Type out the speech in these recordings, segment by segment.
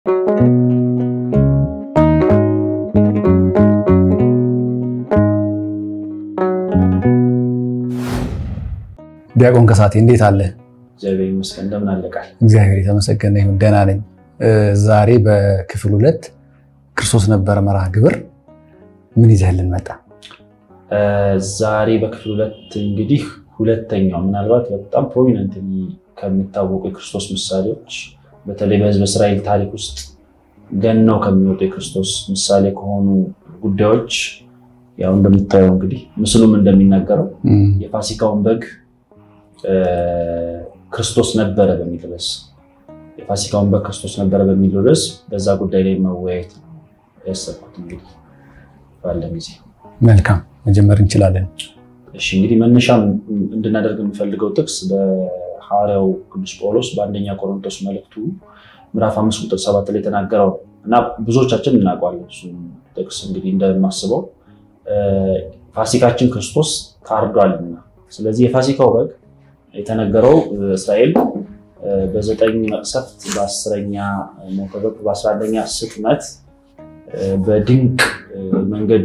ዲያቆን ከሳቴ እንዴት አለ? እግዚአብሔር ይመስገን። እንደምን አለቃል? እግዚአብሔር የተመሰገነ ይሁን ደህና ነኝ። ዛሬ በክፍል 2 ክርስቶስ ነበር መርሃ ግብር ምን ይዘህልን መጣ? ዛሬ በክፍል 2 እንግዲህ ሁለተኛው ምናልባት በጣም ፕሮሚነንት ከሚታወቁ የክርስቶስ ምሳሌዎች በተለይ በሕዝበ እስራኤል ታሪክ ውስጥ ገናው ከሚወጡ የክርስቶስ ምሳሌ ከሆኑ ጉዳዮች ያው እንደምታየው እንግዲህ ምስሉም እንደሚናገረው የፋሲካውን በግ ክርስቶስ ነበረ በሚል ርዕስ የፋሲካውን በግ ክርስቶስ ነበረ በሚል ርዕስ በዛ ጉዳይ ላይ መወያየት ያሰብኩት እንግዲህ ባለን ጊዜ መልካም መጀመር እንችላለን። እሺ እንግዲህ መነሻም እንድናደርግ የምፈልገው ጥቅስ በሐዋርያው ቅዱስ ጳውሎስ በአንደኛ ቆሮንቶስ መልእክቱ ምዕራፍ 5 ቁጥር 7 ላይ ተናገረው እና ብዙዎቻችን እናውቀዋለን። እሱ ጥቅስ እንግዲህ እንደማስበው ፋሲካችን ክርስቶስ ታርዷልና ስለዚህ የፋሲካው በግ የተነገረው እስራኤል በ9 መቅሰፍት በ10ኛ ሞተ በግ በ11ኛ ስጥመት በድንቅ መንገድ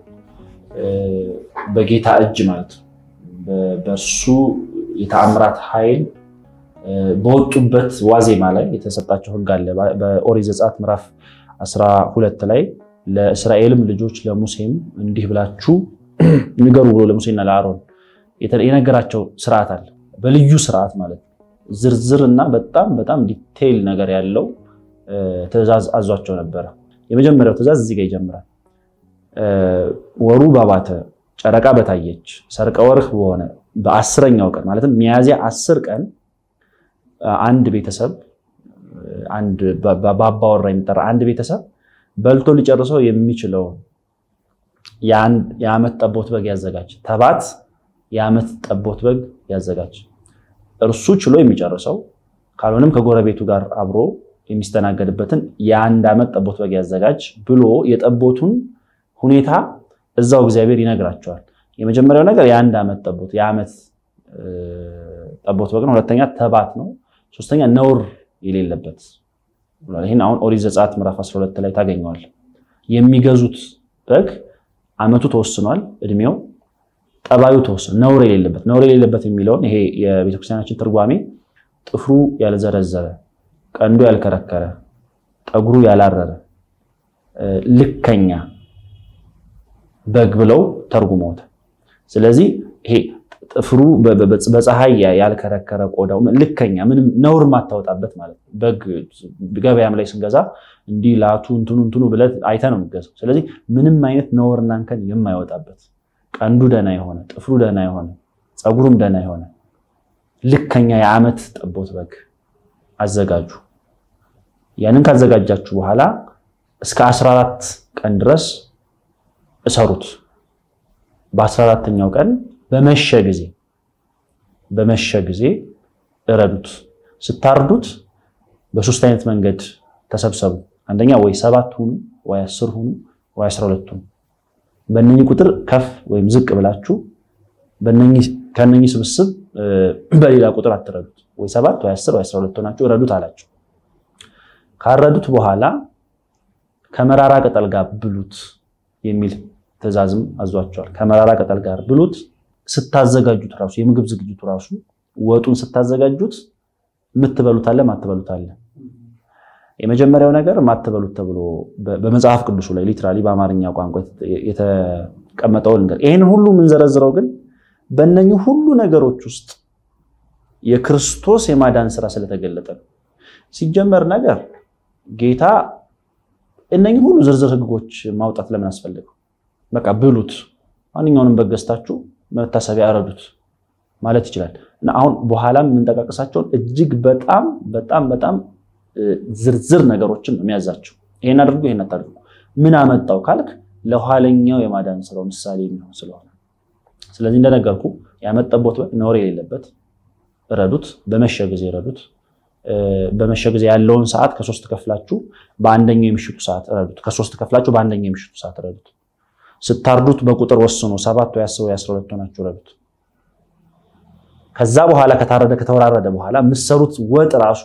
በጌታ እጅ ማለት በእርሱ የተአምራት ኃይል በወጡበት ዋዜማ ላይ የተሰጣቸው ሕግ አለ። በኦሪት ዘጸአት ምዕራፍ 12 ላይ ለእስራኤልም ልጆች ለሙሴም እንዲህ ብላችሁ ንገሩ ብሎ ለሙሴና ለአሮን የነገራቸው ስርዓት አለ። በልዩ ስርዓት ማለት ዝርዝርና በጣም ዲቴይል ነገር ያለው ትእዛዝ አዟቸው ነበር። የመጀመሪያው ትእዛዝ እዚህ ጋር ይጀምራል። ወሩ ባባተ ጨረቃ በታየች ሰርቀ ወርህ በሆነ በ10ኛው ቀን ማለትም ሚያዝያ 10 ቀን አንድ ቤተሰብ አንድ ባባወራ የሚጠራ አንድ ቤተሰብ በልቶ ሊጨርሰው የሚችለው የዓመት ጠቦት በግ ያዘጋጅ። ተባት የዓመት ጠቦት በግ ያዘጋጅ። እርሱ ችሎ የሚጨርሰው ካልሆነም ከጎረቤቱ ጋር አብሮ የሚስተናገድበትን የአንድ ዓመት ጠቦት በግ ያዘጋጅ ብሎ የጠቦቱን ሁኔታ እዛው እግዚአብሔር ይነግራቸዋል። የመጀመሪያው ነገር የአንድ ዓመት ጠቦት የዓመት ጠቦት በግ ነው። ሁለተኛ ተባት ነው። ሶስተኛ ነውር የሌለበት። ይሄን አሁን ኦሪት ዘጸአት ምዕራፍ 12 ላይ ታገኘዋል። የሚገዙት በግ ዓመቱ ተወስኗል፣ እድሜው ጠባዩ ተወስኗል። ነውር የሌለበት የሚለውን ይሄ የቤተክርስቲያናችን ትርጓሜ ጥፍሩ ያልዘረዘረ፣ ቀንዱ ያልከረከረ፣ ጠጉሩ ያላረረ ልከኛ በግ ብለው ተርጉመውታል። ስለዚህ ይሄ ጥፍሩ በፀሐይ ያልከረከረ ቆዳው ልከኛ ምንም ነውር ማታወጣበት ማለት ነው። በግ ገበያም ላይ ስንገዛ እንዲህ ላቱ እንትኑ ብለት አይተን ነው የምንገዛው። ስለዚህ ምንም አይነት ነውርና እንከን የማይወጣበት ቀንዱ ደህና የሆነ ጥፍሩ ደህና የሆነ ፀጉሩም ደህና የሆነ ልከኛ የዓመት ጠቦት በግ አዘጋጁ። ያንን ካዘጋጃችሁ በኋላ እስከ 14 ቀን ድረስ እሰሩት። በ14ኛው ቀን በመሸ ጊዜ እረዱት። ስታርዱት በሶስት አይነት መንገድ ተሰብሰቡ። አንደኛ ወይ 7 ሁኑ ወይ 10 ሁኑ ወይ 12 ሁኑ። በእነኚህ ቁጥር ከፍ ወይም ዝቅ ብላችሁ ከነኚህ ስብስብ በሌላ ቁጥር አትረዱት። ወይ 7 ወይ 10 ወይ 12 ሆናችሁ እረዱት አላችሁ። ካረዱት በኋላ ከመራራ ቅጠል ጋር ብሉት የሚል ትእዛዝም አዟቸዋል። ከመራራ ቅጠል ጋር ብሉት። ስታዘጋጁት ራሱ የምግብ ዝግጅቱ ራሱ ወጡን ስታዘጋጁት የምትበሉት አለ ማትበሉት አለ። የመጀመሪያው ነገር ማትበሉት ተብሎ በመጽሐፍ ቅዱሱ ላይ ሊትራሊ በአማርኛ ቋንቋ የተቀመጠው ነገር ይሄን ሁሉ ምን ዘረዝረው ግን በእነኚህ ሁሉ ነገሮች ውስጥ የክርስቶስ የማዳን ስራ ስለተገለጠ ነው። ሲጀመር ነገር ጌታ እነኚህ ሁሉ ዝርዝር ህጎች ማውጣት ለምን አስፈልገው? በቃ ብሉት፣ ማንኛውንም በገስታችሁ መታሰቢያ አረዱት ማለት ይችላል። እና አሁን በኋላም የምንጠቃቀሳቸው እጅግ በጣም ዝርዝር ነገሮችን ነው የሚያዛቸው። ይሄን አድርጉ ይሄን አታድርጉ። ምን አመጣው ካልክ ለኋለኛው የማዳን ስራው ምሳሌ የሚሆን ስለሆነ ስለዚህ እንደነገርኩ ያመጣቦት ነውር የሌለበት እረዱት። በመሸ ጊዜ እረዱት። በመሸ ጊዜ ያለውን ሰዓት ከ3 ከፍላችሁ በአንደኛው የምሽቱ ሰዓት እረዱት። ከ3 ከፍላችሁ በአንደኛው የምሽቱ ሰዓት እረዱት። ስታርዱት በቁጥር ወስኑ 7 ወይ 10 ወይ 12 ሆናችሁ እረዱት። ከዛ በኋላ ከተወራረደ በኋላ ምሰሩት ወጥ ራሱ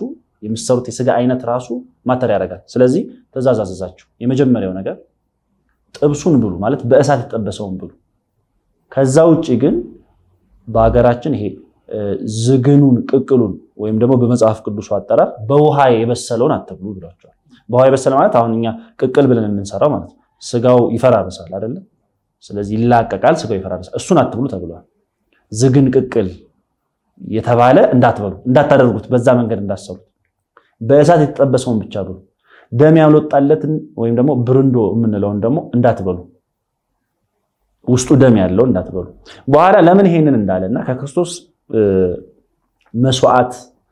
የምትሰሩት የሥጋ አይነት ራሱ ማተር ያደርጋል። ስለዚህ ትእዛዝ አዘዛችሁ። የመጀመሪያው ነገር ጥብሱን ብሉ ማለት በእሳት የተጠበሰውን ብሉ። ከዛ ውጪ ግን በአገራችን ይሄ ዝግኑን ቅቅሉን ወይም ደግሞ በመጽሐፍ ቅዱስ አጠራር በውሃ የበሰለውን አትብሉ ብሏቸዋል። በውሃ የበሰለ ማለት አሁን እኛ ቅቅል ብለን የምንሰራው ማለት ነው። ስጋው ይፈራርሳል አይደል? ስለዚህ ይላቀቃል፣ ስጋው ይፈራርሳል። እሱን አትብሉ ተብሏል። ዝግን ቅቅል የተባለ እንዳትበሉ እንዳታደርጉት፣ በዛ መንገድ እንዳሰሩት በእሳት የተጠበሰውን ብቻ ብሉ። ደም ያልወጣለትን ወይም ደግሞ ብርንዶ የምንለውን ደግሞ እንዳትበሉ፣ ውስጡ ደም ያለው እንዳትበሉ። በኋላ ለምን ይሄንን እንዳለና ከክርስቶስ መስዋዕት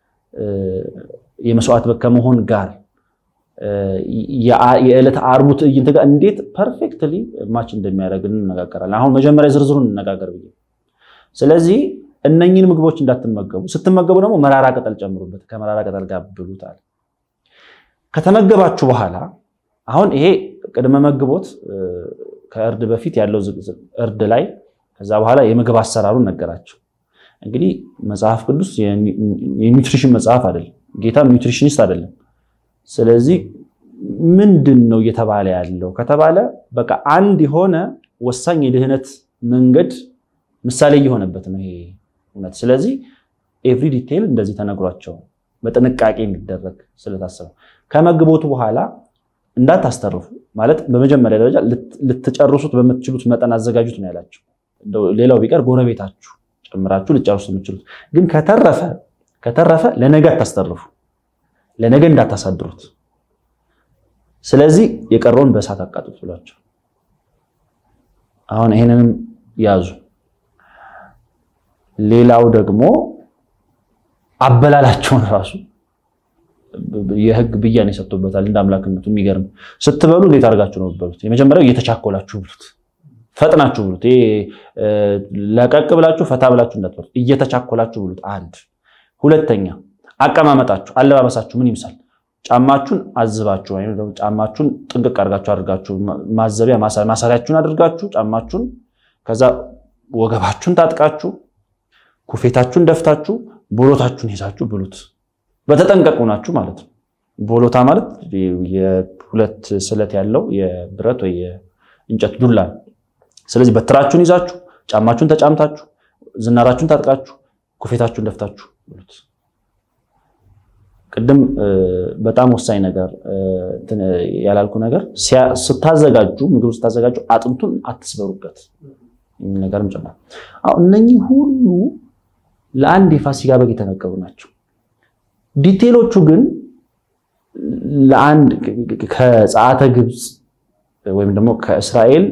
የመስዋዕት ከመሆን ጋር የዕለት ዓርቡ ትዕይንት ጋር እንዴት ፐርፌክትሊ ማች እንደሚያደርግ እንነጋገራለን። አሁን መጀመሪያ ዝርዝሩን እንነጋገር ብዬ። ስለዚህ እነኚህን ምግቦች እንዳትመገቡ፣ ስትመገቡ ደግሞ መራራ ቅጠል ጨምሩበት፣ ከመራራ ቅጠል ጋር ብሉት አለ። ከተመገባችሁ በኋላ አሁን ይሄ ቅድመ መግቦት ከእርድ በፊት ያለው እርድ ላይ ከዛ በኋላ የምግብ አሰራሩን ነገራቸው። እንግዲህ መጽሐፍ ቅዱስ የኒውትሪሽን መጽሐፍ አይደለም፣ ጌታም ኒውትሪሽኒስት አይደለም። ስለዚህ ምንድነው እየተባለ ያለው ከተባለ በቃ አንድ የሆነ ወሳኝ የድህነት መንገድ ምሳሌ እየሆነበት ነው ይሄ እውነት። ስለዚህ ኤቭሪ ዲቴል እንደዚህ ተነግሯቸው በጥንቃቄ እንዲደረግ ስለታሰበ ከመግቦቱ በኋላ እንዳታስተርፉ ማለት በመጀመሪያ ደረጃ ልትጨርሱት በምትችሉት መጠን አዘጋጁት ነው ያላችሁ። ሌላው ቢቀር ጎረቤታችሁ ጨምራችሁ ልትጨርሱት የምትችሉት ግን ከተረፈ ለነገ አታስተርፉ፣ ለነገ እንዳታሳድሩት። ስለዚህ የቀረውን በእሳት አቃጥሉት ብሏቸው አሁን ይሄንንም ያዙ። ሌላው ደግሞ አበላላቸውን ራሱ የህግ ብያን የሰጥቶበታል እንደ አምላክነቱ። የሚገርም ስትበሉ እንዴት አድርጋችሁ ነው ብሉት? የመጀመሪያው እየተቻኮላችሁ ብሉት፣ ፈጥናችሁ ብሉት። ለቀቅ ብላችሁ ፈታ ብላችሁ እንዳትበሉት፣ እየተቻኮላችሁ ብሉት። አንድ ሁለተኛ አቀማመጣችሁ፣ አለባበሳችሁ ምን ይምሳል? ጫማችሁን አዝባችሁ ወይም ደግሞ ጫማችሁን ጥንቅቅ አድርጋችሁ ማዘቢያ ማሰሪያችሁን አድርጋችሁ ጫማችሁን ከዛ ወገባችሁን ታጥቃችሁ ኩፌታችሁን ደፍታችሁ ቦሎታችሁን ይዛችሁ ብሉት። በተጠንቀቁ ናችሁ ማለት ነው። ቦሎታ ማለት የሁለት ስለት ያለው የብረት ወይ የእንጨት ዱላ። ስለዚህ በትራችሁን ይዛችሁ ጫማችሁን ተጫምታችሁ ዝናራችሁን ታጥቃችሁ ኩፌታችሁን ደፍታችሁ ብሉት። ቅድም በጣም ወሳኝ ነገር ያላልኩ ነገር ስታዘጋጁ ምግብ ስታዘጋጁ አጥንቱን አትስበሩበት ነገርም ጨምራ። አሁን እነኚህ ሁሉ ለአንድ የፋሲካ በግ የተነገሩ ናቸው። ዲቴሎቹ ግን ለአንድ ከፀዓተ ግብጽ ወይም ደግሞ ከእስራኤል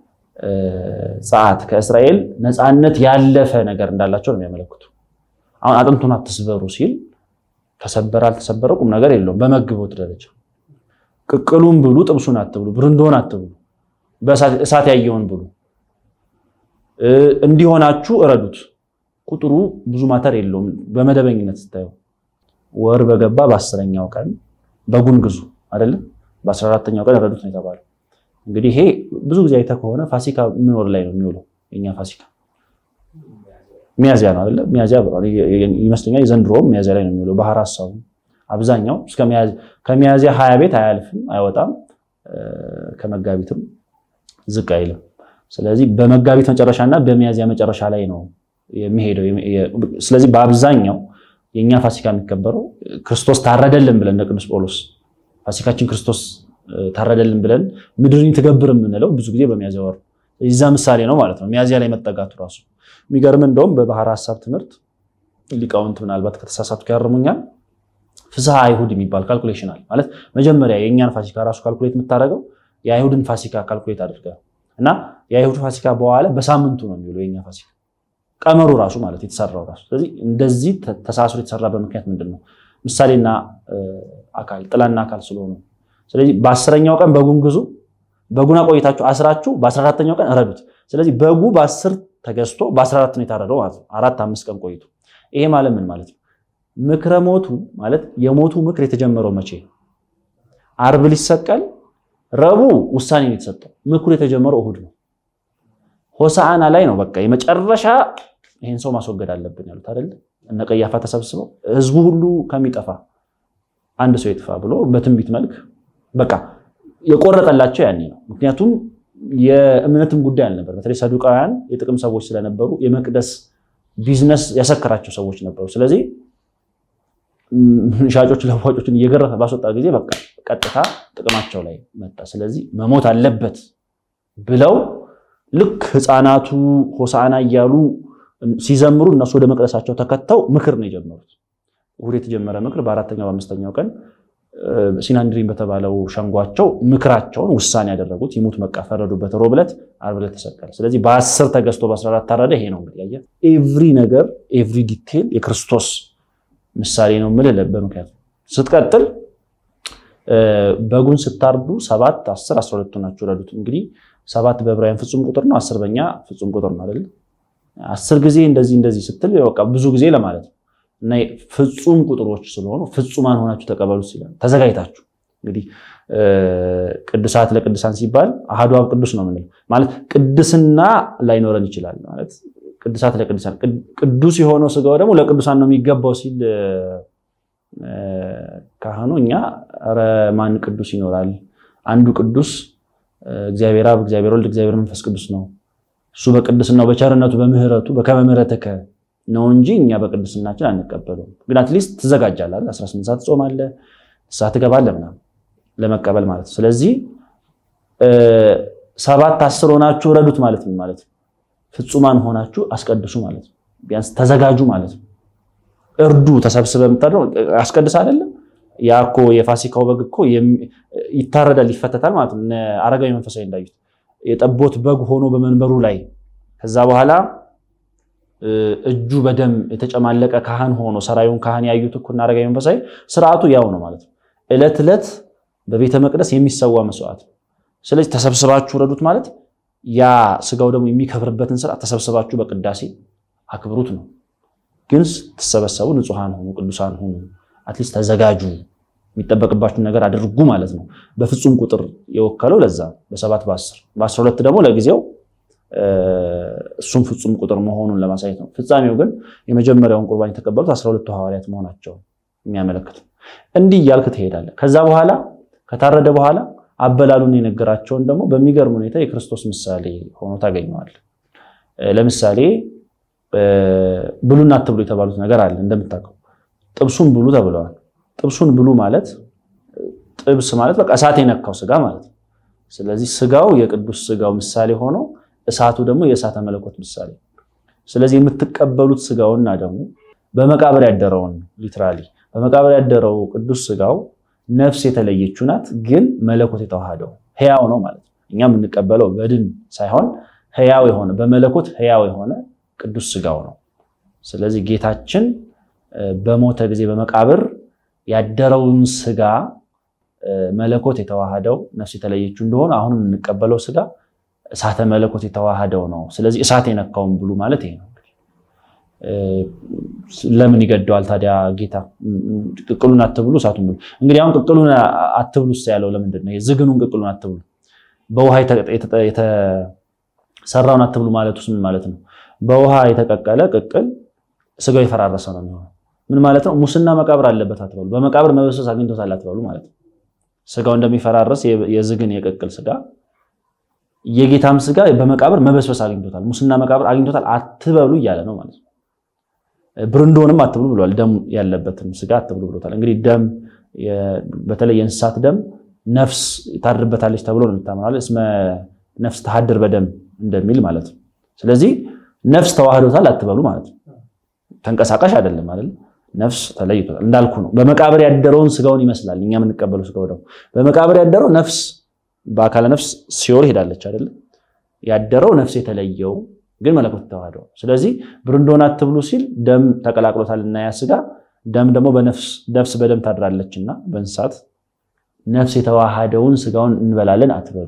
ከእስራኤል ነፃነት ያለፈ ነገር እንዳላቸው ነው የሚያመለክቱ። አሁን አጥንቱን አትስበሩ ሲል ተሰበረ አልተሰበረ ቁም ነገር የለውም። በመግቦት ደረጃ ቅቅሉን ብሉ፣ ጥብሱን አትብሉ፣ ብርንዶን አትብሉ፣ በእሳት ያየውን ብሉ። እንዲሆናችሁ እረዱት። ቁጥሩ ብዙ ማተር የለውም። በመደበኝነት ስታዩ ወር በገባ በ10ኛው ቀን በጉን ግዙ አይደለም፣ በ14ኛው ቀን እረዱት ነው የተባለው። እንግዲህ ይሄ ብዙ ጊዜ አይተ ከሆነ ፋሲካ ምን ወር ላይ ነው የሚውለው? የኛ ፋሲካ ሚያዚያ ነው አይደል? ሚያዚያ ይመስለኛል የዘንድሮም ሚያዚያ ላይ ነው የሚውለው። ባህር ሐሳቡ አብዛኛው እስከ ከሚያዚያ 20 ቤት አያልፍም አይወጣም፣ ከመጋቢትም ዝቅ አይልም። ስለዚህ በመጋቢት መጨረሻና በሚያዚያ መጨረሻ ላይ ነው የሚሄደው። ስለዚህ በአብዛኛው የኛ ፋሲካ የሚከበረው ክርስቶስ ታረደልን ብለን ቅዱስ ጳውሎስ ፋሲካችን ክርስቶስ ታረደልን ብለን ምድርን ተገብር የምንለው ብዙ ጊዜ በሚያዚያ ወር ይዛ ምሳሌ ነው ማለት ነው። ሚያዚያ ላይ መጠጋቱ ራሱ የሚገርም። እንደውም በባህር ሐሳብ ትምህርት ሊቃውንት ምናልባት ከተሳሳቱ ያርሙኛል። ፍስሐ አይሁድ የሚባል ካልኩሌሽን አለ ማለት መጀመሪያ የኛን ፋሲካ ራሱ ካልኩሌት የምታደርገው የአይሁድን ፋሲካ ካልኩሌት አድርገው እና የአይሁድ ፋሲካ በኋላ በሳምንቱ ነው የሚውለው የኛ ፋሲካ ቀመሩ ራሱ ማለት የተሰራው ራሱ። ስለዚህ እንደዚህ ተሳስሮ የተሰራበት ምክንያት ምንድነው? ምሳሌና አካል ጥላና አካል ስለሆነ። ስለዚህ በ10ኛው ቀን በጉን ግዙ፣ በጉና ቆይታችሁ አስራችሁ በ14ኛው ቀን እረዱት። ስለዚህ በጉ በ10 ተገዝቶ በ14 ነው የታረደው ማለት ነው። 4-5 ቀን ቆይቶ። ይሄ ማለት ምን ማለት ነው? ምክረ ሞቱ ማለት የሞቱ ምክር የተጀመረው መቼ? ዓርብ ሊሰቀል ረቡዕ ውሳኔ ነው የተሰጠው። ምክሩ የተጀመረው እሁድ ነው። ሆሳዕና ላይ ነው በቃ የመጨረሻ ይሄን ሰው ማስወገድ አለብን ያሉት አይደል? እነ ቀያፋ ተሰብስበው ህዝቡ ሁሉ ከሚጠፋ አንድ ሰው ይጥፋ ብሎ በትንቢት መልክ በቃ የቆረጠላቸው ያኔ ነው። ምክንያቱም የእምነትም ጉዳይ አልነበር። በተለይ ሰዱቃውያን የጥቅም ሰዎች ስለነበሩ የመቅደስ ቢዝነስ ያሰከራቸው ሰዎች ነበሩ። ስለዚህ ሻጮች ለዋጮችን እየገረፈ ባስወጣ ጊዜ በቃ ቀጥታ ጥቅማቸው ላይ መጣ። ስለዚህ መሞት አለበት ብለው ልክ ህፃናቱ ሆሳዕና እያሉ ሲዘምሩ እነሱ ወደ መቅደሳቸው ተከተው ምክር ነው የጀመሩት። እሑድ የተጀመረ ምክር በአራተኛው በአምስተኛው ቀን ሲናንድሪን በተባለው ሸንጓቸው ምክራቸውን ውሳኔ ያደረጉት ይሙት በቃ ፈረዱበት። ሮብ ዕለት ዓርብ ዕለት ተሰቀለ። ስለዚህ በ10 ተገዝቶ በ14 ታረደ። ይሄ ነው እንግዲህ ያየ ኤቭሪ ነገር ኤቭሪ ዲቴል የክርስቶስ ምሳሌ ነው ማለት በምክንያቱም ስትቀጥል በጉን ስታርዱ 7 10 12 ናቸው ረዱት። እንግዲህ 7 በዕብራውያን ፍጹም ቁጥር ነው፣ 10 በእኛ ፍጹም ቁጥር ነው አይደል? 10 ጊዜ እንደዚህ ስትል በቃ ብዙ ጊዜ ለማለት ነው። እና ፍጹም ቁጥሮች ስለሆኑ ፍጹማን ሆናችሁ ተቀበሉ ሲል ተዘጋጅታችሁ እንግዲህ ቅዱሳት ለቅዱሳን ሲባል አሐዱ አብ ቅዱስ ነው ማለት ማለት ቅድስና ላይኖረን ይችላል ማለት ቅዱሳት ለቅዱሳን ቅዱስ የሆነው ስጋው ደግሞ ለቅዱሳን ነው የሚገባው ሲል ካህኑ እኛ ኧረ ማን ቅዱስ ይኖራል? አንዱ ቅዱስ እግዚአብሔር አብ እግዚአብሔር ወልድ እግዚአብሔር መንፈስ ቅዱስ ነው። እሱ በቅድስናው በቸርነቱ በምህረቱ በከመ ምሕረትከ ነው እንጂ እኛ በቅድስናችን አንቀበለው። ግን አትሊስት ትዘጋጃለህ 18 ሰዓት ጾማለህ ሰዓት ትገባለህ ምናምን ለመቀበል ማለት። ስለዚህ 7 10 ሆናችሁ ረዱት ማለት ምን ማለት ነው? ፍጹማን ሆናችሁ አስቀድሱ ማለት ነው። ቢያንስ ተዘጋጁ ማለት ነው። እርዱ ተሰብስበን ተጠሩ አስቀድስ አይደለም ያኮ የፋሲካው በግ እኮ ይታረዳል ይፈተታል ማለት ነው። አረጋዊ መንፈሳዊ እንዳዩት የጠቦት በግ ሆኖ በመንበሩ ላይ ከዛ በኋላ እጁ በደም የተጨማለቀ ካህን ሆኖ ሰራዩን ካህን ያዩት እኮ አረጋዊ መንፈሳዊ ስርዓቱ ያው ነው ማለት ነው። እለት እለት በቤተ መቅደስ የሚሰዋ መስዋዕት። ስለዚህ ተሰብስባችሁ ረዱት ማለት ያ ስጋው ደግሞ የሚከብርበትን ስርዓት ተሰብስባችሁ በቅዳሴ አክብሩት ነው። ግን ተሰበሰቡ ንጹሃን ሆኑ ቅዱሳን ሆኑ አትሊስት ተዘጋጁ የሚጠበቅባችሁ ነገር አድርጉ ማለት ነው። በፍጹም ቁጥር የወከለው ለዛ በ7 በ10 በ12 ደግሞ ለጊዜው እሱም ፍጹም ቁጥር መሆኑን ለማሳየት ነው። ፍጻሜው ግን የመጀመሪያውን ቁርባን የተቀበሉት 12 ሐዋርያት መሆናቸው የሚያመለክት እንዲህ ያልክ ትሄዳለህ። ከዛ በኋላ ከታረደ በኋላ አበላሉን የነገራቸውን ደግሞ በሚገርም ሁኔታ የክርስቶስ ምሳሌ ሆኖ ታገኘዋለህ። ለምሳሌ ብሉና አትብሉ የተባሉት ነገር አለ እንደምታውቀው ጥብሱን ብሉ ተብለዋል። ጥብሱን ብሉ ማለት ጥብስ ማለት በቃ እሳት የነካው ስጋ ማለት ነው። ስለዚህ ስጋው የቅዱስ ስጋው ምሳሌ ሆኖ እሳቱ ደግሞ የእሳተ መለኮት ምሳሌ። ስለዚህ የምትቀበሉት ስጋውና ደግሞ በመቃብር ያደረውን ሊትራሊ በመቃብር ያደረው ቅዱስ ስጋው ነፍስ የተለየችው ናት፣ ግን መለኮት የተዋሃደው ሕያው ነው ማለት ነው። እኛ የምንቀበለው በድን ሳይሆን ሕያው የሆነ በመለኮት ሕያው የሆነ ቅዱስ ስጋው ነው። ስለዚህ ጌታችን በሞተ ጊዜ በመቃብር ያደረውን ስጋ መለኮት የተዋሃደው ነፍስ የተለየችው እንደሆነ አሁንም የምንቀበለው ስጋ እሳተ መለኮት የተዋሃደው ነው። ስለዚህ እሳት የነካውን ብሉ ማለት ይሄ ነው። ለምን ይገደዋል ታዲያ ጌታ? ቅቅሉን አትብሉ እሳቱን ብሉ። እንግዲህ አሁን ቅቅሉን አትብሉስ ያለው ለምንድን ነው? የዝግኑን ቅቅሉን አትብሉ በውሃ የተሰራውን አትብሉ ማለቱስ ምን ማለት ነው? በውሃ የተቀቀለ ቅቅል ስጋው የፈራረሰ ነው የሚሆነው። ምን ማለት ነው? ሙስና መቃብር አለበት አትበሉ፣ በመቃብር መበስበስ አግኝቶታል አትበሉ ማለት ነው። ስጋው እንደሚፈራረስ የዝግን የቅቅል ስጋ የጌታም ስጋ በመቃብር መበስበስ አግኝቶታል፣ ሙስና መቃብር አግኝቶታል አትበሉ እያለ ነው ማለት ነው። ብርንዶንም አትብሉ ብሏል። ደም ያለበትን ስጋ አትብሉ ብሎታል። እንግዲህ ደም በተለይ የእንስሳት ደም ነፍስ ታድርበታለች ተብሎ ነው የሚታመነው። እስመ ነፍስ ተሐድር በደም እንደሚል ማለት ነው። ስለዚህ ነፍስ ተዋህዶታል አትበሉ ማለት ነው። ተንቀሳቃሽ አይደለም አይደል? ነፍስ ተለይቷል እንዳልኩ ነው። በመቃብር ያደረውን ስጋውን ይመስላል እኛ የምንቀበለው ስጋው ደግሞ በመቃብር ያደረው ነፍስ በአካለ ነፍስ ሲኦል ሄዳለች አይደል? ያደረው ነፍስ የተለየው ግን መለኮት ተዋህዶ። ስለዚህ ብርንዶን አትብሉ ሲል ደም ተቀላቅሎታልና ያ ስጋ ደም ደግሞ ነፍስ በደም ታድራለችና በእንስሳት ነፍስ የተዋሃደውን ስጋውን እንበላለን አትበሉ።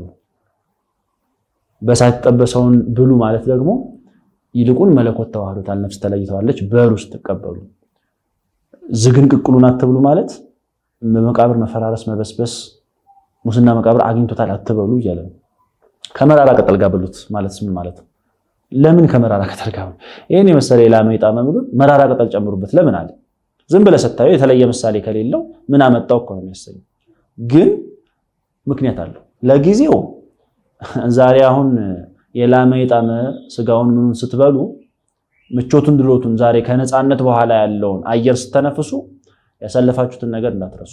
በእሳት የተጠበሰውን ብሉ ማለት ደግሞ ይልቁን መለኮት ተዋህዶታል ነፍስ ተለይተዋለች በሉ ስትቀበሉ። ዝግን ቅቅሉን አትብሉ ማለት በመቃብር መፈራረስ መበስበስ ሙስና መቃብር አግኝቶታል አትበሉ እያለ ነው። ከመራራ ቅጠል ጋር ብሉት ማለት ምን ማለት ነው? ለምን ከመራራ ቅጠል ጋር? ይሄን የመሰለ የላመ የጣመ ምግብ መራራ ቅጠል ጨምሩበት ለምን አለ? ዝም ብለህ ስታዩ የተለየ ምሳሌ ከሌለው ምን አመጣው እኮ ነው የሚያሰኘው ግን ምክንያት አለው ለጊዜው ዛሬ አሁን የላመ የጣመ ስጋውን ምኑን ስትበሉ ምቾቱን ድሎቱን ዛሬ ከነጻነት በኋላ ያለውን አየር ስተነፍሱ ያሳለፋችሁትን ነገር እንዳትረሱ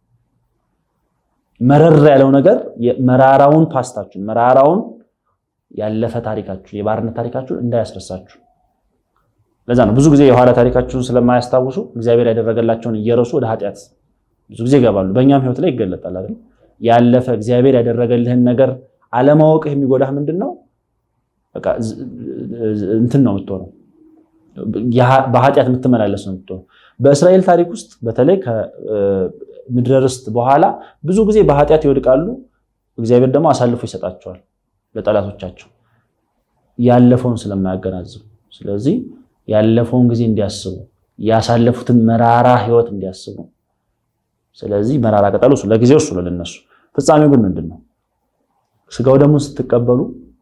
መረር ያለው ነገር መራራውን ፓስታችሁ መራራውን ያለፈ ታሪካችሁ የባርነት ታሪካችሁ እንዳያስረሳችሁ ለዛ ነው ብዙ ጊዜ የኋላ ታሪካችሁን ስለማያስታውሱ እግዚአብሔር ያደረገላቸውን እየረሱ ወደ ኃጢያት ብዙ ጊዜ ይገባሉ በእኛም ህይወት ላይ ይገለጣል አይደል ያለፈ እግዚአብሔር ያደረገልህን ነገር አለማወቅህ የሚጎዳህ ምንድነው በቃ እንትን ነው የምትሆነው በኃጢያት የምትመላለስ ነው የምትሆነው በእስራኤል ታሪክ ውስጥ በተለይ ከምድረ ርስት በኋላ ብዙ ጊዜ በኃጢያት ይወድቃሉ እግዚአብሔር ደግሞ አሳልፎ ይሰጣቸዋል ለጠላቶቻቸው ያለፈውን ስለማያገናዝቡ ስለዚህ ያለፈውን ጊዜ እንዲያስቡ ያሳለፉትን መራራ ህይወት እንዲያስቡ ስለዚህ መራራ ቀጠሉ ለጊዜው እሱ ለነሱ ፍጻሜው ግን ምንድነው ስጋው ደግሞ ስትቀበሉ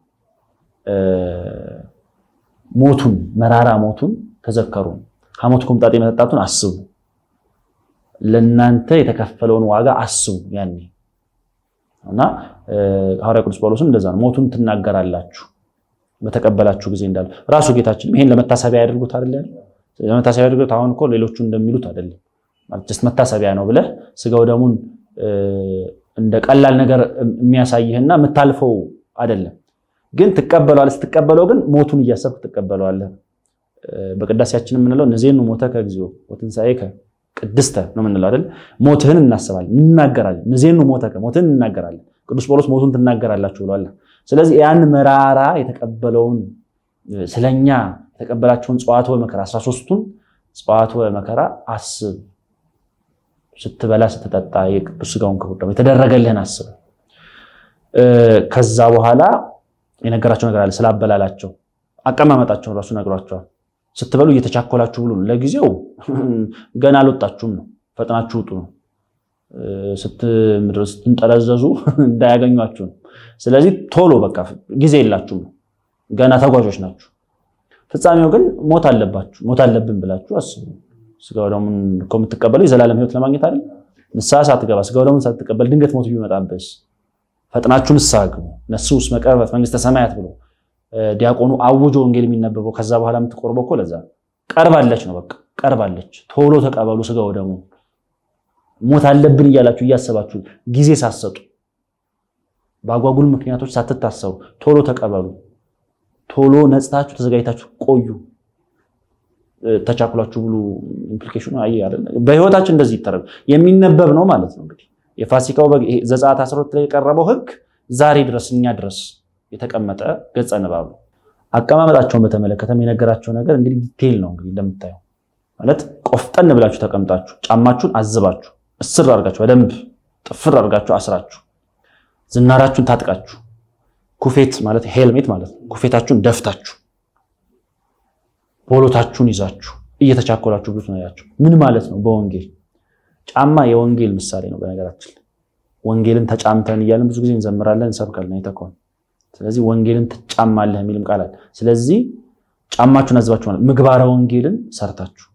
ሞቱን መራራ ሞቱን ተዘከሩ ሐሞት ኮምጣጤ መጣጣቱን አስቡ ለናንተ የተከፈለውን ዋጋ አስቡ ያኔ እና ሐዋርያው ቅዱስ ጳውሎስም እንደዛ ነው ሞቱን ትናገራላችሁ በተቀበላችሁ ጊዜ እንዳለ ራሱ ጌታችን ይሄን ለመታሰቢያ ያድርጉት አይደል ለመታሰቢያ ያድርጉት አሁን እኮ ሌሎቹ እንደሚሉት አይደለም ማለት መታሰቢያ ነው ብለ ስጋው ደሙን እንደ ቀላል ነገር የሚያሳይህና መታልፈው አይደለም ግን ተቀበሏልስ ተቀበለው ግን ሞቱን እያሰብክ ተቀበሏልህ በቅዳሴያችን የምንለው ነዘኑ ሞተከ እግዚኦ ወትንሳኤከ ቅድስተ ነው የምንለው አይደል ሞትህን እናስባለን እናገራለን ነዘኑ ሞተከ ሞትህን እናገራለን ቅዱስ ጳውሎስ ሞቱን ትናገራላችሁ ብሏል ስለዚህ ያን መራራ የተቀበለውን ስለኛ የተቀበላቸውን ጸዋትወ መከራ 13ቱን ጸዋትወ መከራ አስብ ስትበላ ስትጠጣ የቅዱስ ሥጋውን ክቡር ደሙ የተደረገልህን አስብ ከዛ በኋላ የነገራቸው ነገር አለ ስላበላላቸው አቀማመጣቸው ራሱ ነግሯቸዋል ስትበሉ እየተቻኮላችሁ ብሉ ለጊዜው ገና አልወጣችሁም ነው ፈጥናችሁ ውጡ ነው ስትንጠለዘዙ እንዳያገኙአችሁ ነው ስለዚህ ቶሎ በቃ ጊዜ የላችሁም ነው ገና ተጓዦች ናችሁ ፍጻሜው ግን ሞት አለባችሁ ሞት አለብን ብላችሁ አስቡ ስጋው ደሙን ከምትቀበሉ የዘላለም ህይወት ለማግኘት አይደል ንስሐ ሳትገባ ስጋው ደሙን ሳትቀበል ድንገት ሞት ቢመጣብስ ፈጥናችሁ ንስሐ ግቡ ነሱስ መቀርበት መንግስተ ሰማያት ብሎ ዲያቆኑ አውጆ ወንጌል የሚነበበው ከዛ በኋላ የምትቆርበው እኮ ለዛ ቀርባለች ነው በቃ ቀርባለች ቶሎ ተቀበሉ ስጋው ደሙ ሞት አለብን እያላችሁ እያሰባችሁ ጊዜ ሳትሰጡ ባጓጉል ምክንያቶች ሳትታሰቡ ቶሎ ተቀበሉ ቶሎ ነጽታችሁ ተዘጋጅታችሁ ቆዩ ተቻኩላችሁ ብሉ ኢምፕሊኬሽኑ አይያል በህይወታችን እንደዚህ ይተረብ የሚነበብ ነው ማለት ነው እንግዲህ የፋሲካው ዘጸአት 12 ላይ የቀረበው ህግ ዛሬ ድረስ እኛ ድረስ የተቀመጠ ገጸ ንባብ አቀማመጣቸውን በተመለከተም የነገራቸው ነገር እንግዲህ ዲቴል ነው እንግዲህ እንደምታዩ ማለት ቆፍጠን ብላችሁ ተቀምጣችሁ ጫማችሁን አዝባችሁ እስር አርጋችሁ በደንብ ጥፍር አርጋችሁ አስራችሁ ዝናራችሁን ታጥቃችሁ ኩፌት ማለት ሄልሜት ማለት ነው ኩፌታችሁን ደፍታችሁ ቦሎታችሁን ይዛችሁ እየተቻኮላችሁ ብሉት ነው ያያችሁ ምን ማለት ነው በወንጌል ጫማ የወንጌል ምሳሌ ነው በነገራችን ወንጌልን ተጫምተን ይያልን ብዙ ጊዜ እንዘምራለን እንሰብካለን አይተከው ስለዚህ ወንጌልን ተጫማለህ የሚልም ቃል አለ ስለዚህ ጫማችሁን አዝባችሁ ማለት ምግባረ ወንጌልን ሰርታችሁ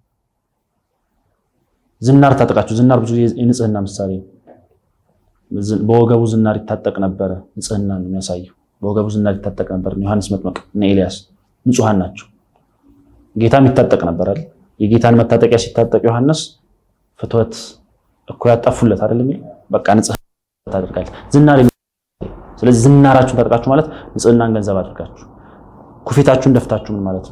ዝናር ታጠቃችሁ ዝናር ብዙ የንጽህና ምሳሌ በወገቡ ዝናር ይታጠቅ ነበር ንጽህና ነው የሚያሳየው በወገቡ ዝናር ይታጠቅ ነበር ዮሐንስ መጥምቅ እና ኤልያስ ንጹሃን ናቸው ጌታም ይታጠቅ ነበር አይደል የጌታን መታጠቂያ ሲታጠቅ ዮሐንስ ፍትወት እኮ ያጣፉለት አይደል የሚል በቃ ንጽህና ታደርጋለህ ዝናር ስለዚህ ዝናራችሁን ታጠቃችሁ ማለት ንጽህናን ገንዘብ አድርጋችሁ ኩፌታችሁን ደፍታችሁ ምን ማለት ነው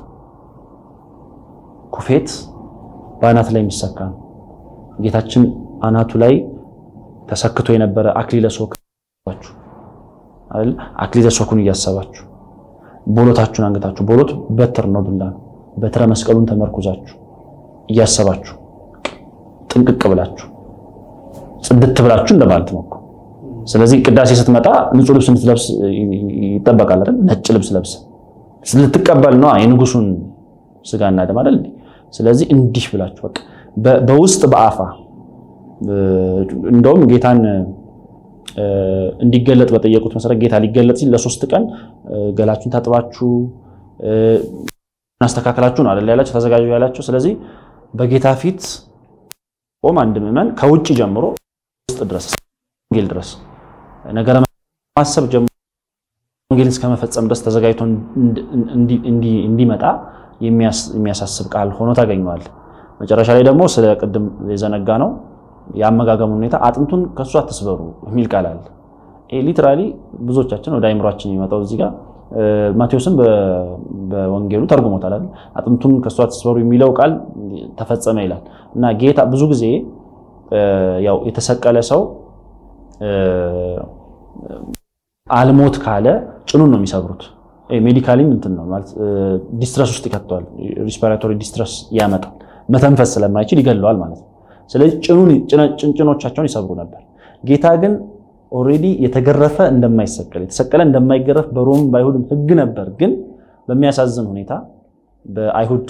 ኩፌት ባናት ላይ የሚሰካ ነው ጌታችን አናቱ ላይ ተሰክቶ የነበረ አክሊለ ሶክ አባችሁ አይደል አክሊለ ሶኩን ያያሰባችሁ ቦሎታችሁን አንገታችሁ ቦሎት በትር ነው ዱላ በትረ መስቀሉን ተመርኩዛችሁ ያያሰባችሁ ጥንቅቅ ብላችሁ ጽድት ብላችሁ እንደማለት ነው ስለዚህ ቅዳሴ ስትመጣ ንጹህ ልብስ እንድትለብስ ይጠበቃል አይደል ነጭ ልብስ ለብስ ስለተቀበል ነው የንጉሱን ስጋና ደም አይደል ስለዚህ እንዲህ ብላችሁ በቃ በውስጥ በአፋ እንደውም ጌታን እንዲገለጥ በጠየቁት መሰረት ጌታ ሊገለጥ ሲል ለ3 ቀን ገላችሁን ታጥባችሁ አስተካክላችሁ ነው አይደል ያላችሁ ተዘጋጁ ያላችሁ ስለዚህ በጌታ ፊት አንድ ምዕመን ከውጭ ጀምሮ ውስጥ ድረስ ወንጌል ድረስ ነገር ማሰብ ጀምሮ ወንጌልን እስከመፈጸም ድረስ ተዘጋጅቶ እንዲመጣ የሚያሳስብ ቃል ሆኖ ታገኘዋል። መጨረሻ ላይ ደግሞ ስለ ቅድም የዘነጋ ነው ያመጋገሙ ሁኔታ አጥንቱን ከሱ አትስበሩ የሚል ቃል አለ። ሊትራሊ ብዙዎቻችን ወደ አይምሮአችን የሚመጣው እዚህ ጋር ማቴዎስን በወንጌሉ ተርጉሞታል አይደል? አጥንቱን ከሱ አትስበሩ የሚለው ቃል ተፈጸመ ይላል እና ጌታ ብዙ ጊዜ ያው የተሰቀለ ሰው አልሞት ካለ ጭኑን ነው የሚሰብሩት። ሜዲካሊም እንትን ነው ማለት ዲስትረስ ውስጥ ይከተዋል። ሪስፒራቶሪ ዲስትረስ ያመጣል። መተንፈስ ስለማይችል ይገለዋል ማለት ነው። ስለዚህ ጭኖቻቸውን ይሰብሩ ነበር። ጌታ ግን ኦሬዲ የተገረፈ እንደማይሰቀል የተሰቀለ እንደማይገረፍ በሮም ባይሁድም ህግ ነበር። ግን በሚያሳዝን ሁኔታ በአይሁድ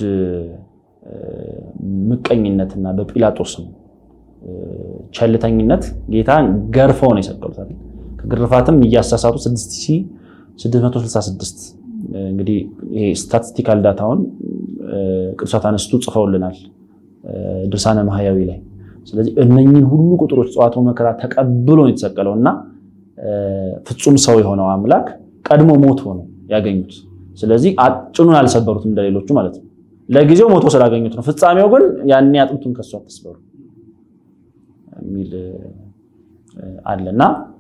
ምቀኝነትና በጲላጦስም ቸልተኝነት ጌታን ገርፈው ነው የሰቀሉት አይደል? ከግርፋትም እያሳሳቱ 6666 እንግዲህ ይሄ ስታቲስቲካል ዳታውን ቅዱሳት አንስቱ ጽፈውልናል ድርሳነ ማህያዊ ላይ። ስለዚህ እነኚህን ሁሉ ቁጥሮች ጸዋትወ መከራ ተቀብሎ ነው የተሰቀለውና ፍጹም ሰው የሆነው አምላክ ቀድሞ ሞት ሆኖ ያገኙት። ስለዚህ ጭኑን አልሰበሩትም እንደሌሎቹ ማለት ነው። ለጊዜው ሞቶ ስላገኙት ነው። ፍጻሜው ግን ያኔ አጥንቱን ከሱ አትስበሩ የሚል አለና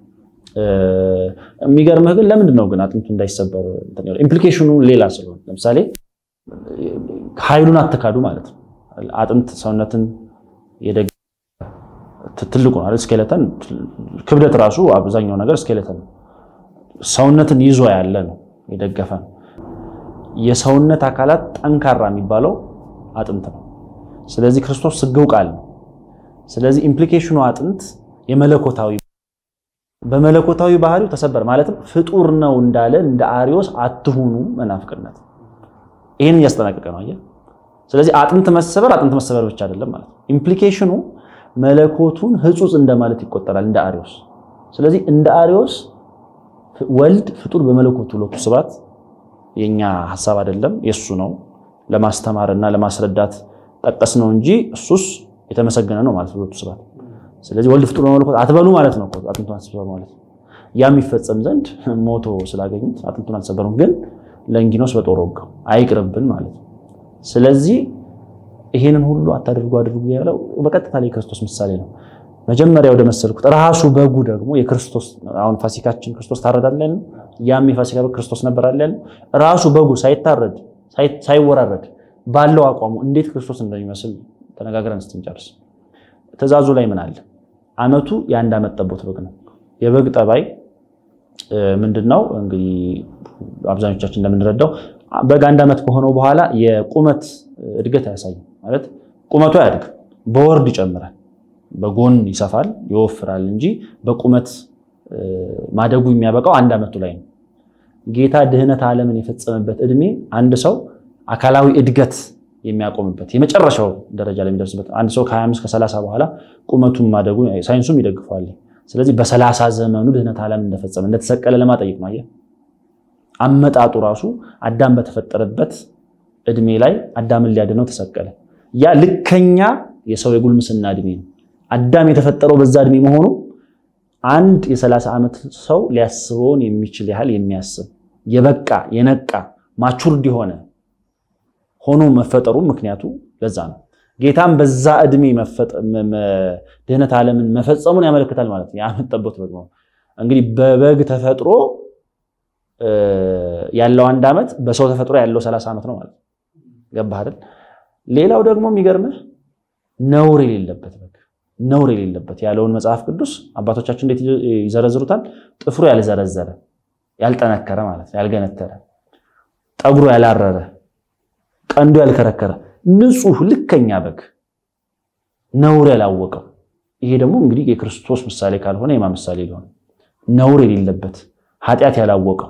የሚገርምህ ግን ለምንድነው ግን አጥንቱ እንዳይሰበር እንትን ኢምፕሊኬሽኑ ሌላ ስለሆነ ለምሳሌ ኃይሉን አትካዱ ማለት ነው። አጥንት ሰውነትን የደገፈ ትልቁ ነው አይደል? ስኬለተን ክብደት ራሱ አብዛኛው ነገር ስኬለተን ሰውነትን ይዞ ያለ ነው የደገፈ ነው። የሰውነት አካላት ጠንካራ የሚባለው አጥንት ነው። ስለዚህ ክርስቶስ ስግው ቃል ነው። ስለዚህ ኢምፕሊኬሽኑ አጥንት የመለኮታዊ በመለኮታዊ ባህሪው ተሰበር ማለትም ፍጡር ነው እንዳለ እንደ አሪዮስ አትሁኑ መናፍቅነት ይሄን ያስጠነቀቀ ነው አየ። ስለዚህ አጥንት መሰበር ብቻ አይደለም ማለት ነው። ኢምፕሊኬሽኑ መለኮቱን ህጹጽ እንደማለት ይቆጠራል እንደ አሪዮስ። ስለዚህ እንደ አሪዮስ ወልድ ፍጡር በመለኮቱ ሁለቱ ስባት የኛ ሐሳብ አይደለም የሱ ነው ለማስተማርና ለማስረዳት ጠቀስ ነው እንጂ እሱስ የተመሰገነ ነው ማለት ሁለቱ ስባት። ስለዚህ ወልድ ፍጡር በመለኮት አትበሉ ማለት ነው አጥንቱን አትስበሩ ማለት ነው። ያም ይፈጸም ዘንድ ሞቶ ስላገኙት አጥንቱን አልሰበሩም፣ ግን ለእንጊኖስ በጦር ወጋው አይቅርብን ማለት ነው። ስለዚህ ይሄንን ሁሉ አታድርጉ አድርጉ ያለው በቀጥታ ላይ ክርስቶስ ምሳሌ ነው። መጀመሪያ ወደ መሰልኩት ራሱ በጉ ደግሞ የክርስቶስ አሁን ፋሲካችን ክርስቶስ ታረዳለን ያም የፋሲካ ክርስቶስ ነበር አይደል? ራሱ በጉ ሳይታረድ ሳይወራረድ ባለው አቋሙ እንዴት ክርስቶስ እንደሚመስል ተነጋግረን እንጨርስ። ተዛዙ ላይ ምን አለ? አመቱ የአንድ አመት ጠቦት በግ ነው። የበግ ጠባይ ምንድነው? እንግዲህ አብዛኞቻችን እንደምንረዳው በግ አንድ አመት ከሆነው በኋላ የቁመት እድገት ያሳያል ማለት ቁመቱ ያድግ በወርድ ይጨምራል፣ በጎን ይሰፋል ይወፍራል እንጂ በቁመት ማደጉ የሚያበቃው አንድ አመቱ ላይ ነው። ጌታ ድህነት ዓለምን የፈጸመበት እድሜ አንድ ሰው አካላዊ እድገት የሚያቆምበት የመጨረሻው ደረጃ ላይ የሚደርስበት አንድ ሰው ከ25 ከ30 በኋላ ቁመቱን ማደጉ ሳይንሱም ይደግፋል። ስለዚህ በ30 ዘመኑ ድህነት ዓለም እንደፈጸመ እንደተሰቀለ ለማጠየቅ ነው። አመጣጡ ራሱ አዳም በተፈጠረበት እድሜ ላይ አዳምን ሊያድነው ተሰቀለ። ያ ልከኛ የሰው የጉልምስና እድሜ ነው። አዳም የተፈጠረው በዛ እድሜ መሆኑ አንድ የ30 ዓመት ሰው ሊያስበውን የሚችል ያህል የሚያስብ የበቃ የነቃ ማቹርድ የሆነ ሆኖ መፈጠሩ ምክንያቱ ለዛ ነው። ጌታም በዛ እድሜ ድህነት ዓለምን መፈጸሙን ያመለክታል ማለት ነው። የዓመት ጠቦት በግ ነው። እንግዲህ በበግ ተፈጥሮ ያለው አንድ አመት በሰው ተፈጥሮ ያለው 30 አመት ነው ማለት ነው። ገባህ አይደል? ሌላው ደግሞ የሚገርምህ ነውር የሌለበት በግ ነውር የሌለበት ያለውን መጽሐፍ ቅዱስ አባቶቻችን እንዴት ይዘረዝሩታል? ጥፍሩ ያልዘረዘረ ያልጠነከረ ማለት ያልገነተረ ጠጉሩ ያላረረ ቀንዱ ያልከረከረ ንጹህ ልከኛ በግ ነውር ያላወቀው። ይሄ ደግሞ እንግዲህ የክርስቶስ ምሳሌ ካልሆነ የማ ምሳሌ ሊሆን? ነውር የሌለበት ኃጢአት ያላወቀው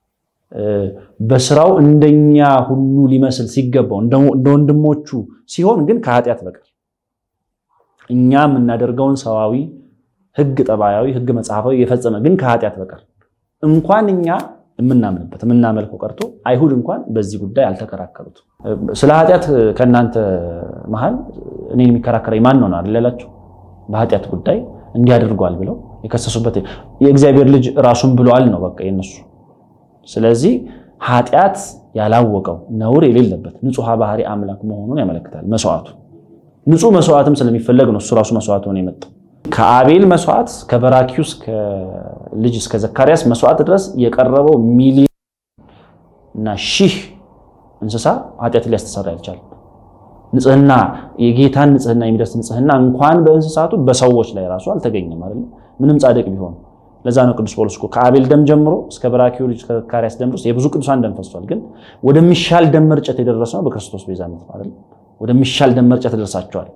በስራው እንደኛ ሁሉ ሊመስል ሲገባው እንደ ወንድሞቹ ሲሆን ግን ከኃጢአት በቀር እኛ የምናደርገውን ሰዋዊ ህግ ጠባያዊ ህግ መጽሐፋዊ የፈጸመ ግን ከኃጢአት በቀር እንኳን እኛ የምናምንበት የምናመልከው ቀርቶ አይሁድ እንኳን በዚህ ጉዳይ አልተከራከሩት። ስለ ኃጢአት ከናንተ መሃል እኔ የሚከራከረኝ ማን ነው አይደል ያላችሁ? በኃጢአት ጉዳይ እንዲያደርጓል ብለው የከሰሱበት የእግዚአብሔር ልጅ ራሱን ብሏል ነው በቃ የነሱ ስለዚህ ኃጢአት ያላወቀው ነውር የሌለበት ንጹህ ባህሪ አምላክ መሆኑን ያመለክታል መስዋዕቱ ንጹህ መስዋዕትም ስለሚፈለግ ነው እሱ ራሱ መስዋዕት ሆነ የመጣው ከአቤል መስዋዕት ከበራኪዩስ ከልጅ እስከ ዘካርያስ መስዋዕት ድረስ የቀረበው ሚሊዮን እና ሺህ እንስሳ ኃጢአት ሊያስተሰራ ይችላል ንጽህና የጌታን ንጽህና የሚደርስ ንጽህና እንኳን በእንስሳቱ በሰዎች ላይ ራሱ አልተገኘም አይደል ምንም ጻድቅ ቢሆን ለዛ ነው ቅዱስ ጳውሎስ ከአቤል ደም ጀምሮ እስከ በራኪዩ ልጅ ከዘካርያስ ደም ድረስ የብዙ ቅዱሳን ደም ፈሷል ግን ወደሚሻል ደም መርጨት የደረሰው በክርስቶስ ቤዛነት አይደል ወደሚሻል ደም መርጨት ደርሳቸዋል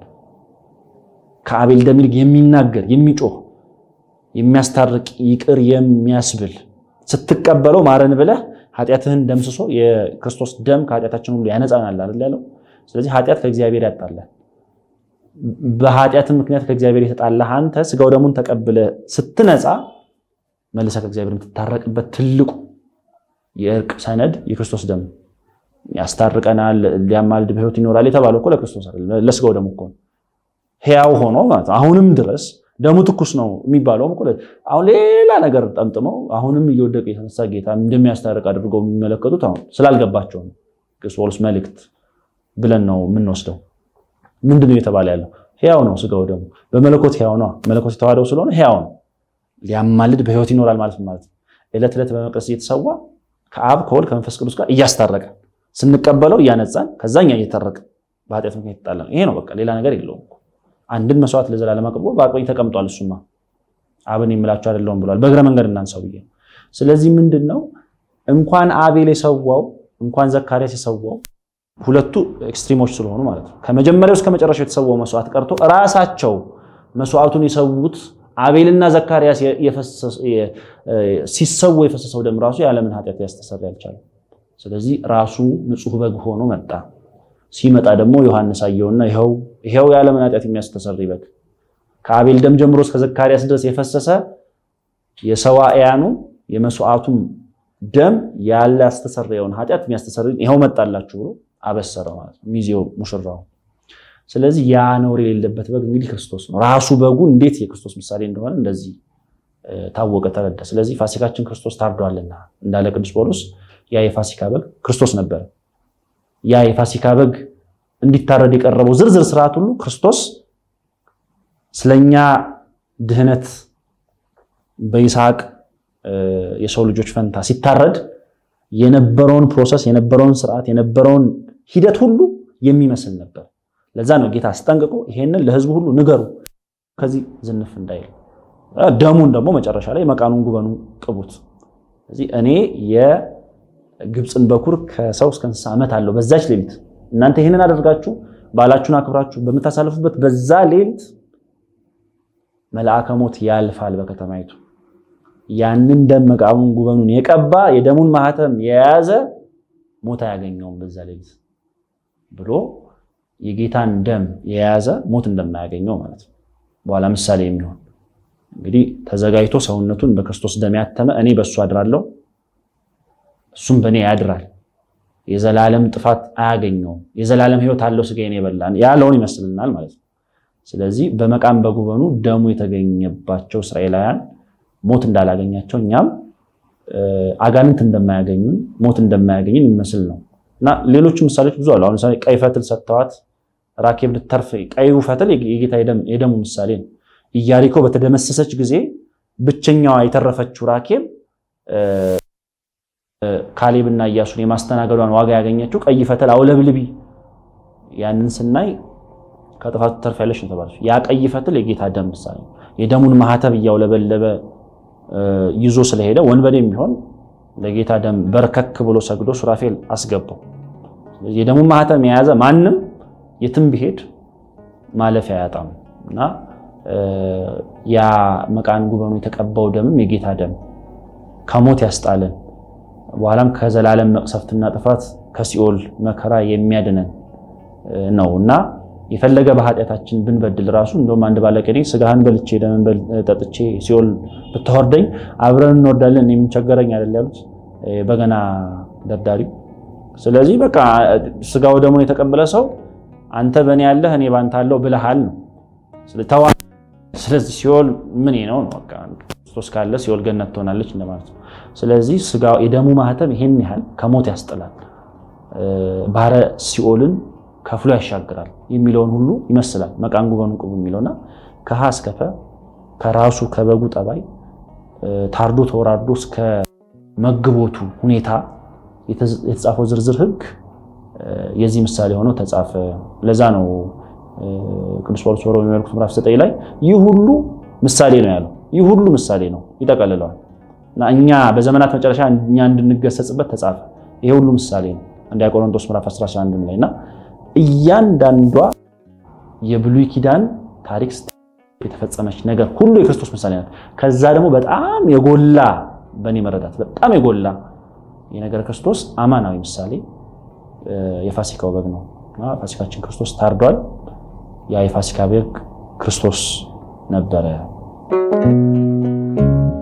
ከአቤል ደም ይልቅ የሚናገር የሚጮህ የሚያስታርቅ ይቅር የሚያስብል ስትቀበለው ማረን ብለህ ኃጢአትህን ደምስሶ የክርስቶስ ደም ከኃጢአታችን ሁሉ ያነጻናል አይደል ያለው ስለዚህ ኃጢአት ከእግዚአብሔር ያጣላል በኃጢአት ምክንያት ከእግዚአብሔር የተጣላህ አንተ ስጋው ደሙን ተቀበለ ስትነጻ መልሰ ከእግዚአብሔር የምትታረቅበት ትልቁ የእርቅ ሰነድ የክርስቶስ ደም ያስታርቀናል ሊያማልድ በህይወት ይኖራል የተባለው እኮ ለክርስቶስ አይደል ለስጋው ደሙ እኮ ሕያው ሆኖ ማለት አሁንም ድረስ ደሙ ትኩስ ነው የሚባለው እኮ አሁን ሌላ ነገር ጠምጥመው አሁንም እየወደቀ የተነሳ ጌታ እንደሚያስታርቅ አድርገው የሚመለከቱት አሁን ስላልገባቸው ነው ክርስቶስ መልእክት ብለን ነው የምንወስደው ምንድነው የተባለ ያለው ሕያው ነው ስጋው ደሙ በመለኮት ሕያው ነው መለኮት ተዋህዶ ስለሆነ ሕያው ነው ሊያማልድ በህይወት ይኖራል ማለት ነው እለት እለት በመቅደስ እየተሰዋ ከአብ ከወልድ ከመንፈስ ቅዱስ ጋር እያስታረቀ ስንቀበለው እያነጻን ከዛኛ እየተረቀ በኃጢአት ምክንያት ይጣላል ይሄ ነው በቃ ሌላ ነገር የለውም አንድን መስዋዕት ለዘላለም አቅርቦ በአቅኝ ተቀምጧል እሱማ አብን ይምላችሁ አይደለም ብሏል በእግረ መንገድ እናንሳው ይሄ ስለዚህ ምንድነው እንኳን አቤል የሰዋው እንኳን ዘካርያስ የሰዋው ሁለቱ ኤክስትሪሞች ስለሆኑ ማለት ነው ከመጀመሪያው እስከ መጨረሻው የተሰዋው መስዋዕት ቀርቶ ራሳቸው መስዋዕቱን የሰውት አቤልና ዘካርያስ ሲሰው የፈሰሰው ደም ራሱ የዓለምን ኃጢአት ያስተሰራ ያልቻለ ስለዚህ ራሱ ንጹህ በግ ሆኖ መጣ ሲመጣ ደግሞ ዮሐንስ አየውና ይሄው የዓለምን ኃጢአት የሚያስተሰርይ በግ ከአቤል ደም ጀምሮ እስከ ዘካርያስ ድረስ የፈሰሰ የሰዋዕያኑ የመስዋዕቱ ደም ያለ ያስተሰርየውን ኃጢአት የሚያስተሰርይ ይሄው መጣላችሁ ብሎ አበሰረው ማለት ሚዜው ሙሽራው ስለዚህ ያ ነውር የሌለበት በግ እንግዲህ ክርስቶስ ነው ራሱ በጉ እንዴት የክርስቶስ ምሳሌ እንደሆነ እንደዚህ ታወቀ ተረዳ ስለዚህ ፋሲካችን ክርስቶስ ታርዷልና እንዳለ ቅዱስ ጳውሎስ ያ የፋሲካ በግ ክርስቶስ ነበር ያ የፋሲካ በግ እንዲታረድ የቀረበው ዝርዝር ስርዓት ሁሉ ክርስቶስ ስለኛ ድህነት በይስሐቅ የሰው ልጆች ፈንታ ሲታረድ የነበረውን ፕሮሰስ የነበረውን ስርዓት የነበረውን ሂደት ሁሉ የሚመስል ነበር ለዛ ነው ጌታ አስጠንቅቆ ይሄንን ለህዝቡ ሁሉ ንገሩ ከዚህ ዝንፍ እንዳይል ደሙን ደግሞ መጨረሻ ላይ መቃኑን ጉበኑን ቅቡት ስለዚህ እኔ የግብጽን በኩር ከሰው እስከ እንስሳ ዓመት አለው በዛች ሌሊት እናንተ ይሄንን አደርጋችሁ ባላችሁን አክብራችሁ በመታሳለፉበት በዛ ሌሊት መልአከ ሞት ያልፋል በከተማይቱ ያንን ደም መቃኑን ጉበኑን የቀባ የደሙን ማህተም የያዘ ሞት ያገኘው በዛ ሌሊት ብሎ የጌታን ደም የያዘ ሞት እንደማያገኘው ማለት ነው በኋላ ምሳሌ የሚሆን እንግዲህ ተዘጋጅቶ ሰውነቱን በክርስቶስ ደም ያተመ እኔ በሱ አድራለሁ እሱም በኔ ያድራል የዘላለም ጥፋት አያገኘው የዘላለም ህይወት አለው ስጋዬን የበላን ያለውን ይመስልናል ማለት ነው ስለዚህ በመቃም በጉበኑ ደሙ የተገኘባቸው እስራኤላውያን ሞት እንዳላገኛቸው እኛም አጋንንት እንደማያገኙን ሞት እንደማያገኙን ይመስል ነው እና ሌሎች ምሳሌዎች ብዙ አሉ አሁን ለምሳሌ ቀይ ፈትል ሰጥተዋት ራኬብ ልትተርፍ ቀዩ ፈትል የጌታ የደሙ ምሳሌ ነው ኢያሪኮ በተደመሰሰች ጊዜ ብቸኛዋ የተረፈችው ራኬብ ካሌብና ኢያሱን የማስተናገዷን ዋጋ ያገኘችው ቀይ ፈትል አውለብልቢ ያንን ስናይ ከጥፋቱ ተርፋለሽ ነው ተባለ ያ ቀይ ፈትል የጌታ ደም ምሳሌ የደሙን ማህተብ ያውለበለበ ይዞ ስለሄደ ወንበዴም ቢሆን ለጌታ ደም በርከክ ብሎ ሰግዶ ሱራፌል አስገባው የደሙን ማህተም የያዘ ማንንም የትም ቢሄድ ማለፊያ ያጣም እና ያ መቃን ጉበኑ የተቀባው ደምም የጌታ ደም ከሞት ያስጣለን በኋላም ከዘላለም መቅሰፍትና ጥፋት ከሲኦል መከራ የሚያድነን ነውና የፈለገ በኃጢአታችን ብንበድል ራሱ እንደውም አንድ ባለቀሪ ስጋህን በልቼ ደምን ጠጥቼ ሲኦል ብትወርደኝ አብረን እንወርዳለን እኔ ምን ቸገረኝ አይደል ያሉት በገና ደርዳሪ ስለዚህ በቃ ስጋው ደሙን የተቀበለ ሰው አንተ በእኔ ያለህ እኔ ባንተ አለው ብለሃል ነው ስለዚህ ስለዚህ ሲኦል ምን ነው በቃ ክርስቶስ ካለ ሲኦል ገነት ትሆናለች እንደማለት ነው ስለዚህ ስጋው የደሙ ማህተም ይሄን ያህል ከሞት ያስጥላል ባረ ሲኦልን ከፍሎ ያሻግራል የሚለውን ሁሉ ይመስላል መቃንጉ በንቁብ የሚለውና ከሃ እስከ ፈ ከራሱ ከበጉ ጠባይ ታርዶ ተወራዶ እስከ መግቦቱ ሁኔታ የተጻፈው ዝርዝር ህግ የዚህ ምሳሌ ሆኖ ተጻፈ ለዛ ነው ቅዱስ ጳውሎስ ወሮ የሚመልኩት ምዕራፍ 9 ላይ ይህ ሁሉ ምሳሌ ነው ያለው ይህ ሁሉ ምሳሌ ነው ይጠቀልለዋል እና እኛ በዘመናት መጨረሻ እኛ እንድንገሰጽበት ተጻፈ ይሄ ሁሉ ምሳሌ ነው እንደ ቆሮንቶስ ምዕራፍ 11 ላይና እያንዳንዷ የብሉይ ኪዳን ታሪክ የተፈጸመች ነገር ሁሉ የክርስቶስ ምሳሌ ናት ከዛ ደግሞ በጣም የጎላ በኔ መረዳት በጣም የጎላ የነገር ክርስቶስ አማናዊ ምሳሌ የፋሲካው በግ ነው ፋሲካችን ክርስቶስ ታርዷል ያ የፋሲካ በግ ክርስቶስ ነበረ